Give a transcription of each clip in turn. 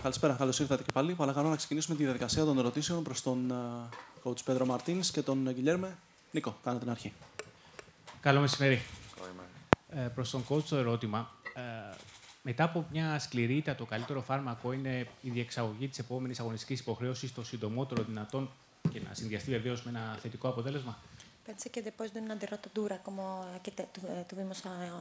Καλησπέρα, καλώς ήρθατε και πάλι. Παρακαλώ να ξεκινήσουμε τη διαδικασία των ερωτήσεων προς τον coach Πέδρο Μαρτίνς και τον Γκιλιέρμε. Νίκο, κάνε την αρχή. Καλό μεσημέρι. Προς τον coach το ερώτημα. Μετά από μια σκληρή ήττα, το καλύτερο φάρμακο είναι η διεξαγωγή της επόμενης αγωνιστικής υποχρέωσης το συντομότερο δυνατόν και να συνδυαστεί βεβαίως με ένα θετικό αποτέλεσμα. Pensa che depois de una derrota dura como a que tuvimos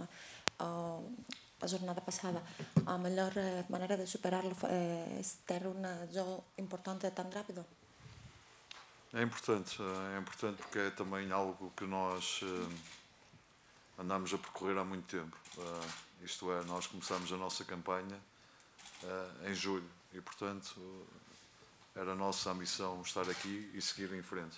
a jornada passada, a melhor maneira de superá-lo é ter um jogo importante tão rápido? É importante porque é também algo que nós andamos a percorrer há muito tempo. Isto é, nós começamos a nossa campanha em julho e, portanto, era a nossa ambição estar aqui e seguir em frente.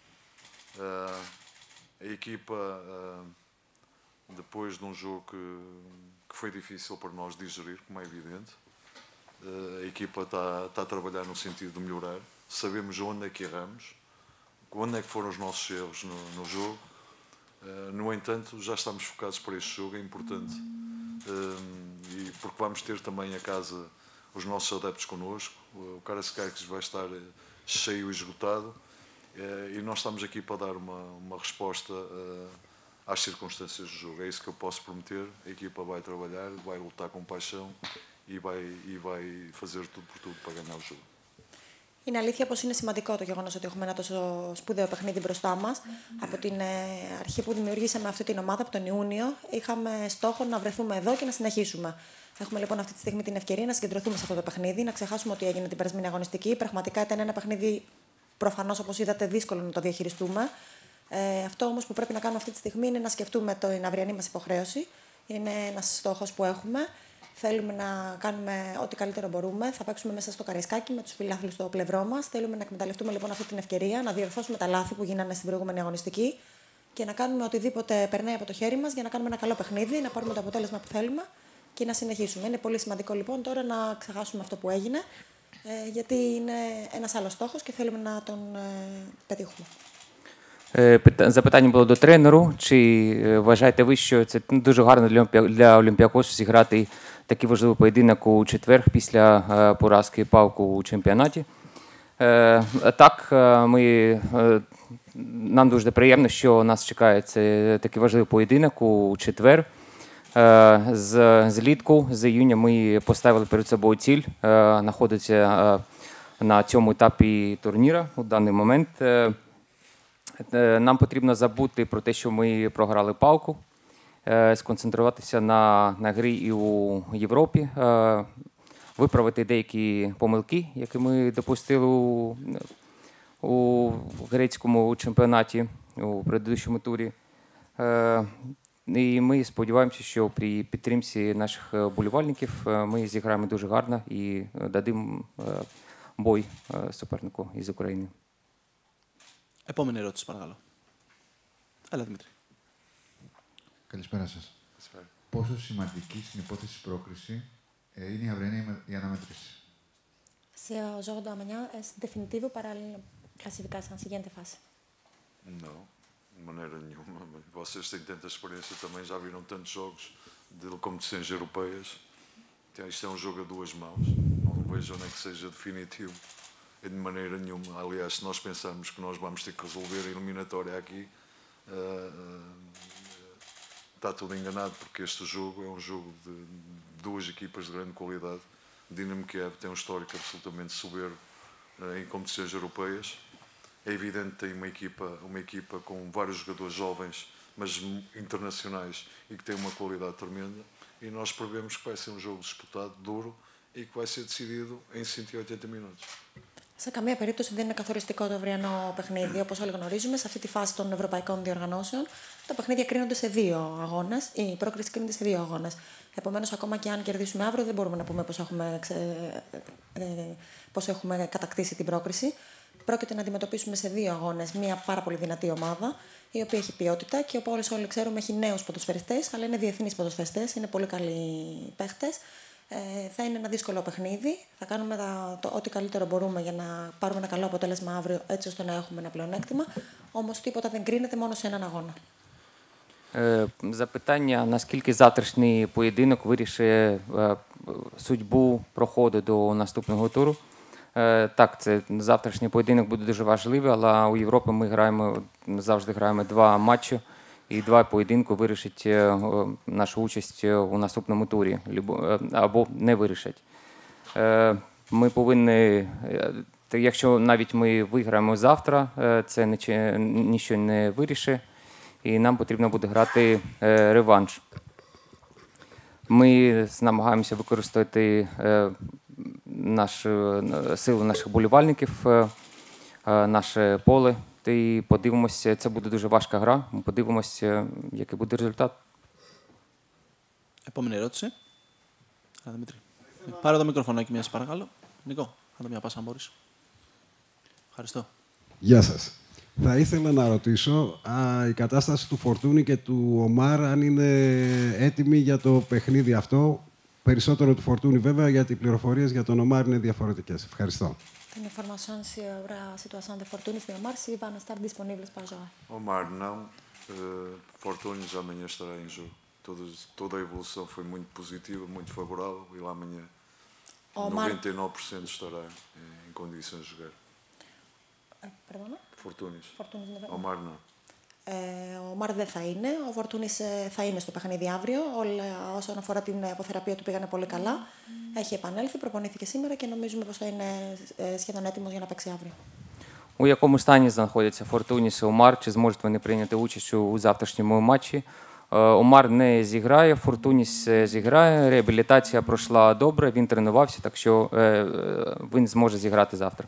A equipa, depois de um jogo que foi difícil para nós digerir, como é evidente, a equipa está a trabalhar no sentido de melhorar. Sabemos onde é que erramos, onde é que foram os nossos erros no jogo. No entanto, já estamos focados para este jogo, é importante. E porque vamos ter também a casa os nossos adeptos connosco. O Karaiskakis vai estar cheio e esgotado. E nós estamos aqui para dar uma resposta às circunstâncias do jogo. É isso que eu posso prometer. A equipa vai trabalhar, vai lutar com paixão e vai fazer tudo por tudo para ganhar o jogo. Είναι αλήθεια πως είναι σημαντικό το γεγονός ότι έχουμε ένα τόσο σπουδαίο παιχνίδι μπροστά μας. Από την αρχή που δημιουργήσαμε αυτή την ομάδα, από τον Ιούνιο, είχαμε στόχο να βρεθούμε εδώ και να συνεχίσουμε. Έχουμε λοιπόν αυτή τη στιγμή την ευκαιρία να συγκεντρωθούμε σε αυτό το παιχνίδι, να ξεχάσουμε ότι έγινε την περασμένη αγωνιστική. Πραγματικά ήταν ένα παιχνίδι, προφανώς όπως είδατε, δύσκολο να το διαχειριστούμε. Αυτό όμως που πρέπει να κάνουμε αυτή τη στιγμή είναι να σκεφτούμε την αυριανή μας υποχρέωση. Είναι ένας στόχος που έχουμε. Θέλουμε να κάνουμε ό,τι καλύτερο μπορούμε. Θα παίξουμε μέσα στο Καραϊσκάκι με τους φιλάθλους στο πλευρό μας. Θέλουμε να εκμεταλλευτούμε λοιπόν αυτή την ευκαιρία, να διορθώσουμε τα λάθη που γίνανε στην προηγούμενη αγωνιστική και να κάνουμε οτιδήποτε περνάει από το χέρι μας για να κάνουμε ένα καλό παιχνίδι, να πάρουμε το αποτέλεσμα που θέλουμε και να συνεχίσουμε. Είναι πολύ σημαντικό λοιπόν τώρα να ξεχάσουμε αυτό που έγινε, γιατί είναι ένας άλλος στόχος και θέλουμε να τον πετύχουμε. Запитання було до тренеру. Чи вважаєте ви, що це дуже гарно для Олімпіакосу зіграти такий важливий поєдинок у четвер після поразки Пауку у чемпіонаті? Так, нам дуже приємно, що нас чекає такий важливий поєдинок у четвер. Злітку, з іюня ми поставили перед собою ціль знаходитися на цьому етапі турніру у даний момент. Нам потрібно забути про те, що ми програли Пауку, сконцентруватися на грі і у Європі, виправити деякі помилки, які ми допустили у грецькому чемпіонаті у предыдущому турі. І ми сподіваємося, що при підтримці наших вболівальників ми зіграємо дуже гарно і дадим бой супернику із України. Επόμενη ερώτηση, παρακαλώ. Έλα, Δημήτρη. Καλησπέρα σας. Πόσο σημαντική στην υπόθεση πρόκριση είναι η αυριανή η αναμέτρηση? Se o jogo do amanhã é definitivo para a classificação na seguinte fase? Não, de maneira nenhuma. Vocês têm tanta experiência também, já viram tantos jogos de competições europeias. Isto é um jogo a duas mãos. Não vejo onde é que seja definitivo. De maneira nenhuma. Aliás, se nós pensarmos que nós vamos ter que resolver a eliminatória aqui, está tudo enganado, porque este jogo é um jogo de duas equipas de grande qualidade. Dinamo Kiev tem um histórico absolutamente soberbo em competições europeias. É evidente que tem uma equipa com vários jogadores jovens, mas internacionais, e que tem uma qualidade tremenda. E nós prevemos que vai ser um jogo disputado, duro, e que vai ser decidido em 180 minutos. Σε καμία περίπτωση δεν είναι καθοριστικό το αυριανό παιχνίδι. Όπως όλοι γνωρίζουμε, σε αυτή τη φάση των ευρωπαϊκών διοργανώσεων, τα παιχνίδια κρίνονται σε 2 αγώνες. Η πρόκριση κρίνεται σε 2 αγώνες. Επομένως, ακόμα και αν κερδίσουμε αύριο, δεν μπορούμε να πούμε πώς έχουμε κατακτήσει την πρόκριση. Πρόκειται να αντιμετωπίσουμε σε 2 αγώνες μια πάρα πολύ δυνατή ομάδα, η οποία έχει ποιότητα και όπως όλοι ξέρουμε έχει νέους ποδοσφαιριστές, αλλά είναι διεθνείς ποδοσφαιριστές, είναι πολύ καλοί παίχτες. Θα είναι ένα δύσκολο παιχνίδι. Θα κάνουμε ό,τι καλύτερο μπορούμε για να πάρουμε ένα καλό αποτέλεσμα αύριο, έτσι ώστε να έχουμε ένα πλεονέκτημα. Όμως τίποτα δεν κρίνεται μόνο σε έναν αγώνα. Запитання, наскільки завтрашній поєдинок вирішує судьбу проходу до наступного туру. Так, це завтрашній поєдинок буде дуже важливий, але у Європі ми завжди граємо 2 матчі, і 2 поєдинку вирішить нашу участь у наступному турі, або не вирішать. Ми повинні, якщо навіть ми виграємо завтра, це нічого не вирішить, і нам потрібно буде грати реванш. Ми намагаємося використати силу наших вболівальників, наше поле. І подивимося, це буде дуже важка гра. Ми подивимося, який буде результат. Επόμενη ερώτηση. Δημήτρη. Πάρε το μικροφωνάκι μια, παρακαλώ. Νικό, κάντε μια πάσα αν μπορείς. Ευχαριστώ. Γεια σας. Θα ήθελα να ρωτήσω η κατάσταση του Φορτούνη και του Ομάρ αν είναι έτοιμη για το παιχνίδι αυτό. Περισσότερο του Φορτούνη βέβαια, γιατί οι πληροφορίες για τον Ομάρ είναι διαφορετικές. Ευχαριστώ. Tem informação sobre a situação de Fortunis e Omar, se vão estar disponíveis para jogar. Omar não, Fortunis amanhã estará em jogo. Toda a evolução foi muito positiva, muito favorável, e lá amanhã 99% estará em condições de jogar. Perdona? Fortunis. Omar não. Ο Ομάρ δεν θα είναι. Ο Φορτούνης θα είναι στο παιχνίδι αύριο. Όσον αφορά την αποθεραπεία του πήγανε πολύ καλά. Έχει επανέλθει, προπονήθηκε σήμερα και νομίζουμε πως θα είναι σχεδόν έτοιμος για να παίξει αύριο. У якому стані знаходяться Фортуніс і Омар? Чи зможуть вони прийняти участь у завтрашньому матчі? Омар не зіграє, Фортуніс зіграє. Реабілітація пройшла добре, він тренувався, так що він зможе зіграти завтра.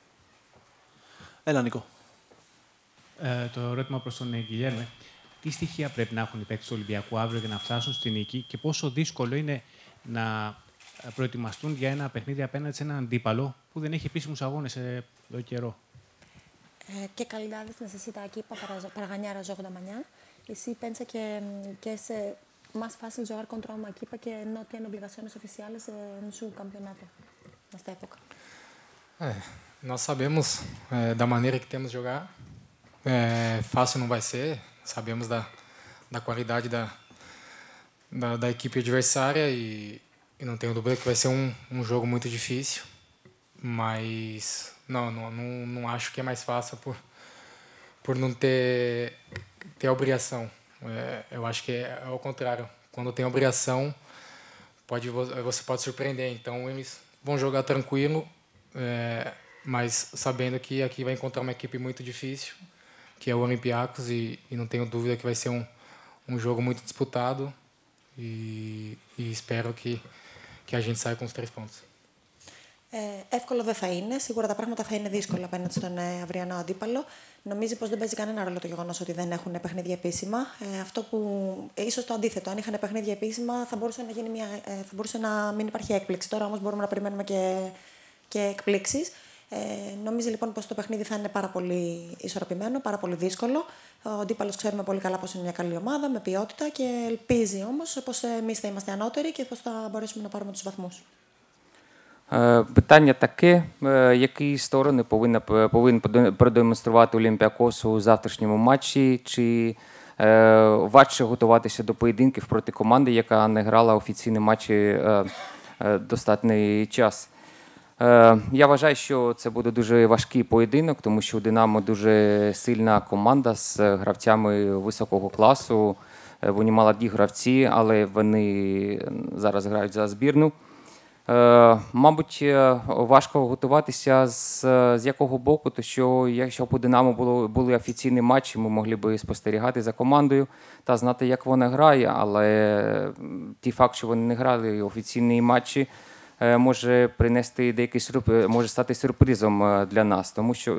Έλα, Νικό. Το ερώτημα προς τον Γκιλιέρμε. Τι στοιχεία πρέπει να έχουν οι παίκτες του Ολυμπιακού αύριο για να φτάσουν στη νίκη και πόσο δύσκολο είναι να προετοιμαστούν για ένα παιχνίδι απέναντι σε έναν αντίπαλο που δεν έχει επίσημους αγώνες εδώ καιρό? ¿Qué calidades necesita aquí para ganar a jogo de mañana? Y si piensa que es más fácil jugar contra una equipa que no tiene obligaciones oficiales en su campeonato en esta época? Nós sabemos da maneira que temos de jogar. Fácil não vai ser. Sabemos da qualidade da equipe adversária e não tenho dúvida que vai ser um jogo muito difícil. Mas não acho que é mais fácil por não ter obrigação. Eu acho que é ao contrário. Quando tem obrigação, você pode surpreender. Então eles vão jogar tranquilo, mas sabendo que aqui vai encontrar uma equipe muito difícil, que é o Olympiacos, e não tenho dúvida que vai ser um jogo muito disputado e espero que a gente saia com os 3 pontos. Εύκολο δεν θα είναι. Σίγουρα τα πράγματα θα είναι δύσκολα απέναντι στον αυριανό αντίπαλο. Νομίζει πως δεν παίζει κανένα ρόλο το γεγονός ότι δεν έχουν παιχνίδια επίσημα. Αυτό που ίσως το αντίθετο, αν είχαν παιχνίδια επίσημα, θα μπορούσε να μην υπάρχει έκπληξη. Τώρα όμως μπορούμε να περιμένουμε και εκπλήξεις. Νομίζει λοιπόν πως το παιχνίδι θα είναι πάρα πολύ ισορροπημένο, πάρα πολύ δύσκολο. Ο αντίπαλος ξέρουμε πολύ καλά πως είναι μια καλή ομάδα, με ποιότητα, και ελπίζει όμως πως εμείς θα είμαστε ανώτεροι και πως θα μπορέσουμε να πάρουμε τους βαθμούς. Питання таке, які сторони повинен продемонструвати Олімпіакос у завтрашньому матчі, чи важче готуватися до поєдинків проти команди, яка не грала офіційні матчі достатній час. Я вважаю, що це буде дуже важкий поєдинок, тому що у «Динамо» дуже сильна команда з гравцями високого класу. Вони молоді гравці, але вони зараз грають за збірну. Мабуть, важко готуватися з якого боку, то що якщо б у «Динамо» були офіційні матчі, ми могли б спостерігати за командою та знати, як вона грає, але ті факт, що вони не грали офіційні матчі, може принести деякий може стати сюрпризом для нас, тому що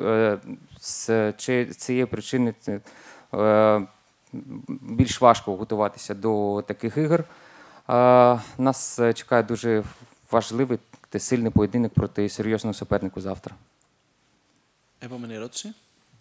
з цієї причини більш важко готуватися до таких ігор. Нас чекає дуже важливий та сильний поєдинок проти серйозного суперника завтра. Επόμενη ερώτηση.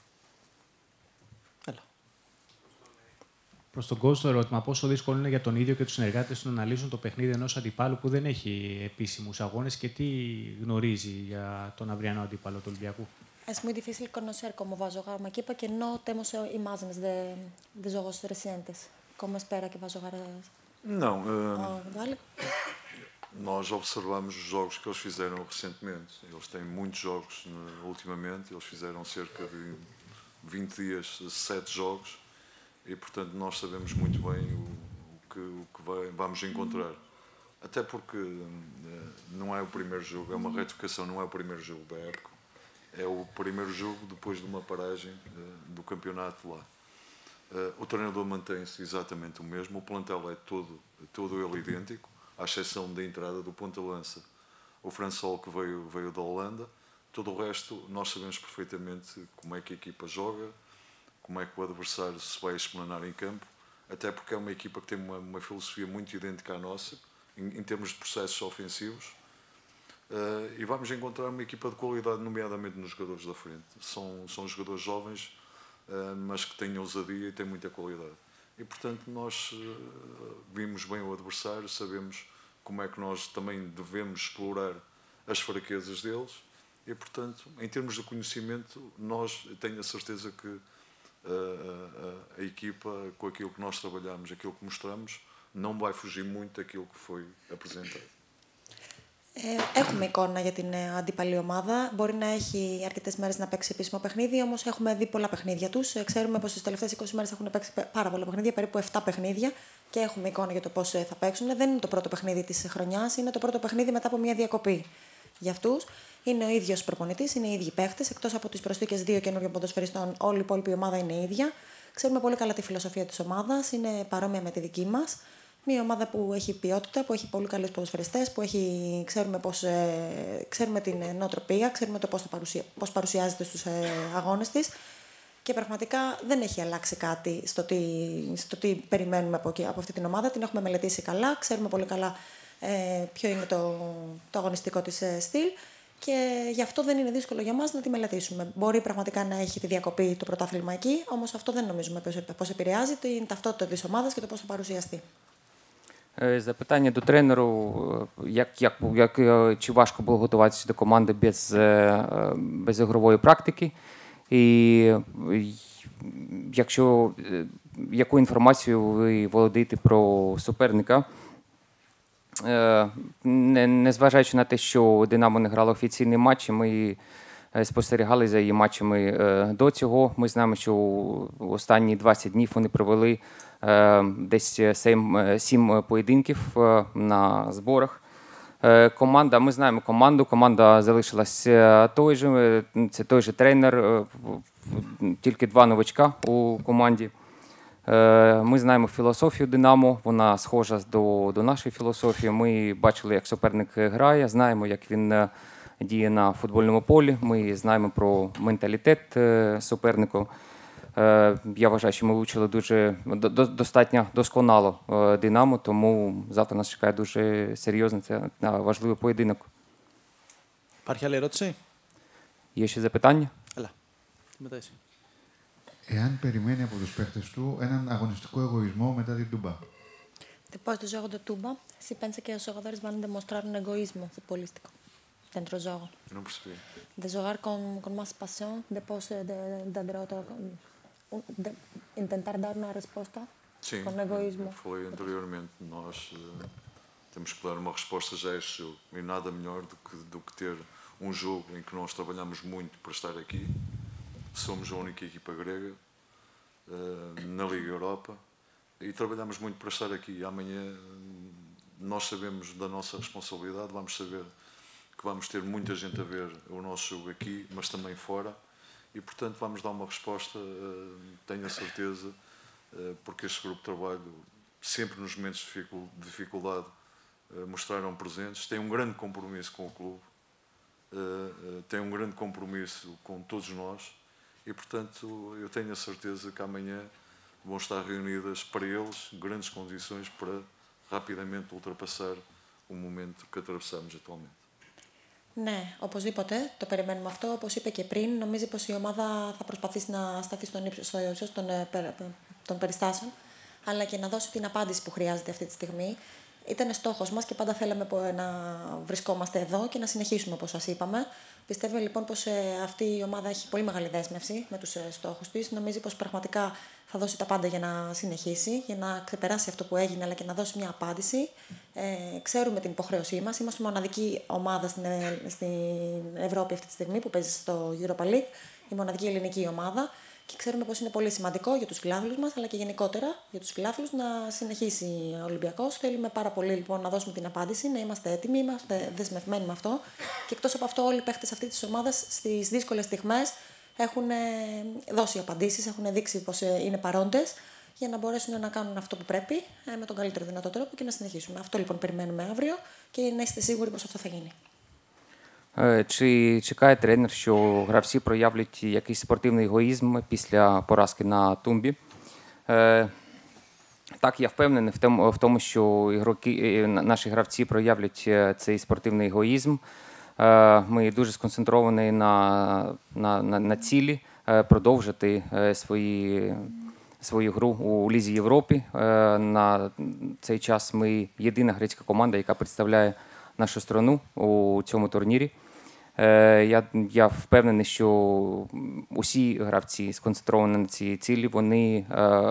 Έλα. Προς τον coach το ερώτημα, πόσο δύσκολο είναι για τον ίδιο και τους συνεργάτες του να αναλύσουν το παιχνίδι ενός αντιπάλου που δεν έχει επίσημους αγώνες και τι γνωρίζει για τον αυριανό αντίπαλο του Ολυμπιακού? Es muy difícil conocer cómo va a jugar una equipa que no tenemos imágenes de juegos recientes. ¿Cómo espera que va a jugar? Não, nós observamos os jogos que eles fizeram recentemente. Eles têm muitos jogos ultimamente, eles fizeram cerca de 20 dias, 7 jogos, e portanto nós sabemos muito bem o que vamos encontrar. Até porque não é o primeiro jogo, é uma retificação, não é o primeiro jogo da época. É o primeiro jogo depois de uma paragem do campeonato lá. O treinador mantém-se exatamente o mesmo, o plantel é todo ele idêntico, à exceção da entrada do ponta-lança, o Fransol, que veio da Holanda. Todo o resto nós sabemos perfeitamente como é que a equipa joga, como é que o adversário se vai explanar em campo, até porque é uma equipa que tem uma filosofia muito idêntica à nossa, em termos de processos ofensivos, e vamos encontrar uma equipa de qualidade, nomeadamente nos jogadores da frente. São jogadores jovens, mas que têm ousadia e têm muita qualidade. E, portanto, nós vimos bem o adversário, sabemos como é que nós também devemos explorar as fraquezas deles e, portanto, em termos de conhecimento, tenho a certeza que a equipa, com aquilo que nós trabalhamos, aquilo que mostramos, não vai fugir muito daquilo que foi apresentado. Έχουμε εικόνα για την αντίπαλη ομάδα. Μπορεί να έχει αρκετές μέρες να παίξει επίσημο παιχνίδι, όμως έχουμε δει πολλά παιχνίδια τους. Ξέρουμε πως τις τελευταίες 20 μέρες έχουν παίξει πάρα πολλά παιχνίδια, περίπου 7 παιχνίδια, και έχουμε εικόνα για το πώς θα παίξουν. Δεν είναι το πρώτο παιχνίδι της χρονιάς, είναι το πρώτο παιχνίδι μετά από μια διακοπή για αυτούς. Είναι ο ίδιος προπονητής, είναι οι ίδιοι παίχτες. Εκτός από τις προσθήκες 2 καινούριων ποδοσφαιριστών, όλη η υπόλοιπη ομάδα είναι ίδια. Ξέρουμε πολύ καλά τη φιλοσοφία της ομάδας, είναι παρόμοια με τη δική μας. Μια ομάδα που έχει ποιότητα, που έχει πολύ καλούς ποδοσφαιριστές, που ξέρουμε την νοοτροπία, ξέρουμε το πώς παρουσιάζεται στους αγώνες της, και πραγματικά δεν έχει αλλάξει κάτι στο τι περιμένουμε από αυτή την ομάδα. Την έχουμε μελετήσει καλά, ξέρουμε πολύ καλά ποιο είναι το αγωνιστικό της στυλ, και γι' αυτό δεν είναι δύσκολο για μας να τη μελετήσουμε. Μπορεί πραγματικά να έχει τη διακοπή το πρωτάθλημα εκεί, όμως αυτό δεν νομίζουμε πώς επηρεάζει την ταυτότητα της ομάδας και το πώς θα παρουσιαστεί. Запитання до тренеру, чи важко було готуватися до команди без ігрової практики, і яку інформацію ви володієте про суперника, незважаючи на те, що «Динамо» не грало офіційні матчі, ми спостерігали за її матчами до цього. Ми знаємо, що останні 20 днів вони провели десь 7 поєдинків на зборах. Команда, ми знаємо команду, команда залишилась це той же тренер, тільки 2 новачка у команді. Ми знаємо філософію «Динамо», вона схожа до нашої філософії. Ми бачили, як суперник грає, знаємо, як він діє на футбольному полі, ми знаємо про менталітет супернику. Я вважаю, що ми вивчили достатньо досконало «Динамо», тому завтра нас чекає дуже серйозний та важливий поєдинок. Υπάρχει άλλη ερώτηση? Є ще запитання? Έλα. Μετά εσύ. Εάν περιμένει από τους παίχτες του έναν αγωνιστικό εγωισμό μετά την Τούμπα. Depois do jogo da Tuba, se pensa que os jogadores vão demonstrar um egoísmo futebolístico dentro do jogo? Não percebi. De jogar com mais paixão depois da derrota, tentar dar uma resposta com egoísmo. Sim, foi anteriormente. Nós temos que dar uma resposta já a este jogo. E nada melhor do que ter um jogo em que nós trabalhamos muito para estar aqui. Somos a única equipa grega na Liga Europa e trabalhamos muito para estar aqui. Amanhã nós sabemos da nossa responsabilidade, vamos saber que vamos ter muita gente a ver o nosso jogo aqui, mas também fora, e portanto vamos dar uma resposta, tenho a certeza, porque este grupo de trabalho, sempre nos momentos de dificuldade, mostraram presentes, tem um grande compromisso com o clube, tem um grande compromisso com todos nós, e portanto eu tenho a certeza que amanhã vão estar reunidas para eles grandes condições para rapidamente ultrapassar o momento que atravessamos atualmente. Ναι, οπωσδήποτε, το περιμένουμε αυτό. Όπως είπε και πριν, νομίζει πως η ομάδα θα προσπαθήσει να σταθεί στο ύψος των περιστάσεων, αλλά και να δώσει την απάντηση που χρειάζεται αυτή τη στιγμή. Ήταν στόχος μας και πάντα θέλαμε να βρισκόμαστε εδώ και να συνεχίσουμε, όπως σας είπαμε. Πιστεύουμε λοιπόν πως αυτή η ομάδα έχει πολύ μεγάλη δέσμευση με τους στόχους της. Νομίζει πως πραγματικά θα δώσει τα πάντα για να συνεχίσει, για να ξεπεράσει αυτό που έγινε, αλλά και να δώσει μια απάντηση. Ξέρουμε την υποχρέωσή μας. Είμαστε η μοναδική ομάδα στην Ευρώπη αυτή τη στιγμή που παίζει στο Europa League, η μοναδική ελληνική ομάδα. Και ξέρουμε πως είναι πολύ σημαντικό για τους φιλάθλους μας, αλλά και γενικότερα για τους φιλάθλους να συνεχίσει ο Ολυμπιακός. Θέλουμε πάρα πολύ λοιπόν να δώσουμε την απάντηση, να είμαστε έτοιμοι, είμαστε δεσμευμένοι με αυτό. Και εκτός από αυτό, όλοι οι παίχτες αυτής της ομάδας στις δύσκολες στιγμές έχουν δώσει απαντήσεις, έχουν δείξει πως είναι παρόντες για να μπορέσουν να κάνουν αυτό που πρέπει με τον καλύτερο δυνατό τρόπο και να συνεχίσουμε. Αυτό λοιπόν περιμένουμε αύριο και να είστε σίγουροι πως αυτό θα γίνει. Чи чекає тренер, що гравці проявлять якийсь спортивний егоїзм після поразки на тумбі? Так, я впевнений в тому, що наші гравці проявлять цей спортивний егоїзм. Ми дуже сконцентровані на цілі продовжити свою гру у Лізі Європи. На цей час ми єдина грецька команда, яка представляє нашу страну у цьому турнірі. Я впевнений, що усі гравці сконцентровані на цій цілі, вони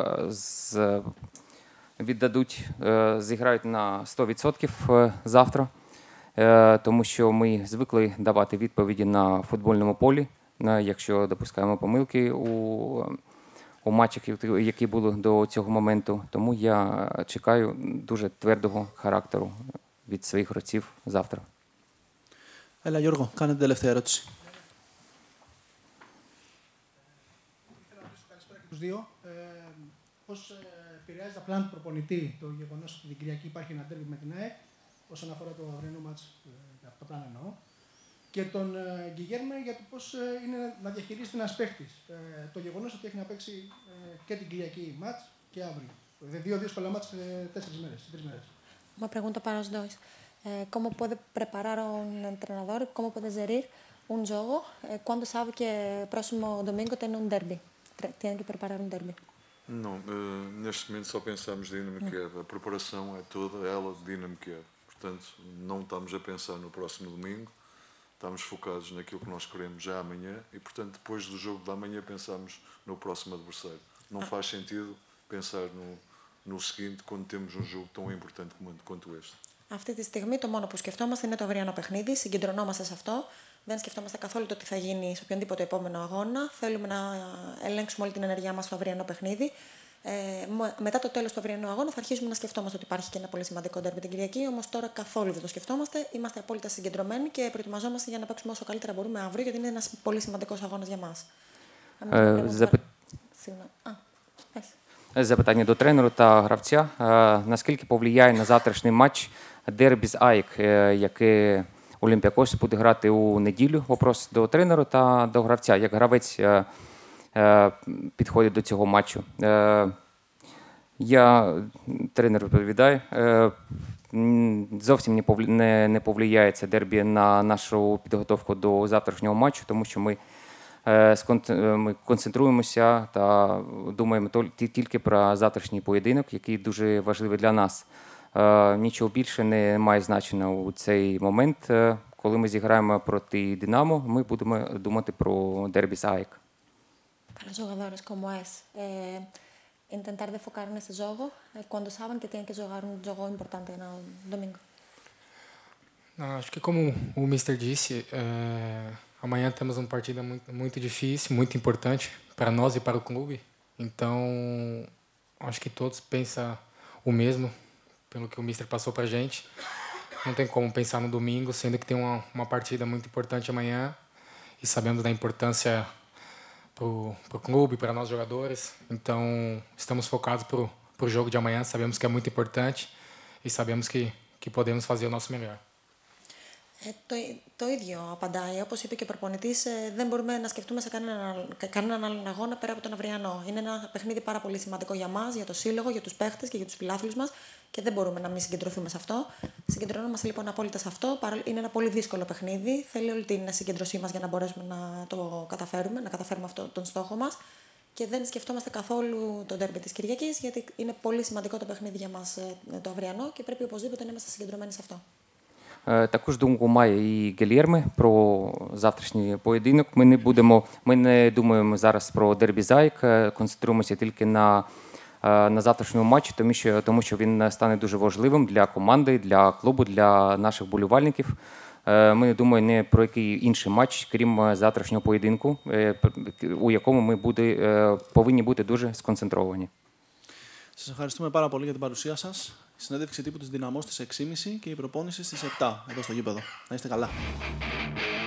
зіграють на 100% завтра, тому що ми звикли давати відповіді на футбольному полі, якщо допускаємо помилки у матчах, які були до цього моменту. Тому я чекаю дуже твердого характеру від своїх гравців завтра. Έλα Γιώργο, κάνε την τελευταία ερώτηση. Ήθελα να ρωτήσω καλησπέρα και τους δύο. Πώς επηρεάζει τα πλάνα του προπονητή το γεγονός ότι την Κυριακή υπάρχει ένα ντέρμπι με την ΑΕΚ, όσον αφορά το αυριανό μάτς, από τα πλάνα εννοώ, και τον Γκιγέρμε για το πώς είναι να διαχειρίζεται ένας παίχτης. Το γεγονός ότι έχει να παίξει και την Κυριακή μάτς και αύριο. Δύο δύσκολα μάτς σε 4 μέρες, 3 μέρες. Uma pergunta para os dois. Como pode preparar um treinador, como pode gerir um jogo quando sabe que próximo domingo tem um derby? Tem que preparar um derby. Não, neste momento só pensamos em Dinamo Kiev. A preparação é toda ela de Dinamo Kiev. Portanto, não estamos a pensar no próximo domingo, estamos focados naquilo que nós queremos já amanhã e, portanto, depois do jogo de amanhã pensamos no próximo adversário. Não faz sentido pensar no seguinte quando temos um jogo tão importante quanto este. Αυτή τη στιγμή το μόνο που σκεφτόμαστε είναι το αυριανό παιχνίδι, συγκεντρωνόμαστε σε αυτό. Δεν σκεφτόμαστε καθόλου το τι θα γίνει σε οποιονδήποτε επόμενο αγώνα. Θέλουμε να ελέγξουμε όλη την ενέργειά μας στο αυριανό παιχνίδι. Μετά το τέλος του αυριανού αγώνα θα αρχίσουμε να σκεφτόμαστε ότι υπάρχει και ένα πολύ σημαντικό ντέρμπι την Κυριακή. Όμως τώρα καθόλου δεν το σκεφτόμαστε. Είμαστε απόλυτα συγκεντρωμένοι και προετοιμαζόμαστε για να παίξουμε όσο καλύτερα μπορούμε αύριο, γιατί είναι ένας πολύ σημαντικός αγώνας για μας. Запитання до тренера та гравця. Наскільки повлияє на завтрашній матч дербі з АЕК, яке Олімпіакос буде грати у неділю? Вопрос до тренера та до гравця. Як гравець підходить до цього матчу? Тренер відповідає, зовсім не повлияє це дербі на нашу підготовку до завтрашнього матчу, тому що ми концентруємося та думаємо тільки про завтрашній поєдинок, який дуже важливий для нас. Нічого більше не має значення у цей момент. Коли ми зіграємо проти Динамо, ми будемо думати про дербі з ΑΕΚ. Para los jugadores como es intentar de focar en ese juego cuando saben que tienen que jugar un juego importante no domingo. Acho que como o Mister disse, amanhã temos uma partida muito difícil, muito importante para nós e para o clube. Então, acho que todos pensam o mesmo, pelo que o Mister passou para a gente. Não tem como pensar no domingo, sendo que tem uma partida muito importante amanhã e sabemos da importância para o clube, para nós jogadores. Então, estamos focados para o jogo de amanhã, sabemos que é muito importante e sabemos que podemos fazer o nosso melhor. Το ίδιο απαντάει. Όπως είπε και ο προπονητής, δεν μπορούμε να σκεφτούμε σε κανέναν άλλον αγώνα πέρα από τον αυριανό. Είναι ένα παιχνίδι πάρα πολύ σημαντικό για μας, για το σύλλογο, για τους παίχτες και για τους φιλάθλους μας και δεν μπορούμε να μην συγκεντρωθούμε σε αυτό. Συγκεντρωνόμαστε λοιπόν απόλυτα σε αυτό. Είναι ένα πολύ δύσκολο παιχνίδι. Θέλει όλη την συγκέντρωσή μας για να μπορέσουμε να το καταφέρουμε, να καταφέρουμε αυτό τον στόχο μας. Και δεν σκεφτόμαστε καθόλου το ντέρμπι της Κυριακής, γιατί είναι πολύ σημαντικό το παιχνίδι για μας το αυριανό και πρέπει οπωσδήποτε να είμαστε συγκεντρωμένοι σε αυτό. Також думку має і Гільєрме про завтрашній поєдинок. Ми не думаємо зараз про Дербі Заїк, концентруємося тільки на завтрашньому матчі, тому що він стане дуже важливим для команди, для клубу, для наших болівальників. Ми не думаємо не про який інший матч, крім завтрашнього поєдинку, у якому ми повинні бути дуже сконцентровані. Σας ευχαριστούμε πάρα πολύ για την παρουσία σας. Η συνέντευξη τύπου της Δυναμός στις 6.30 και η προπόνηση στις 7 εδώ στο γήπεδο. Να είστε καλά.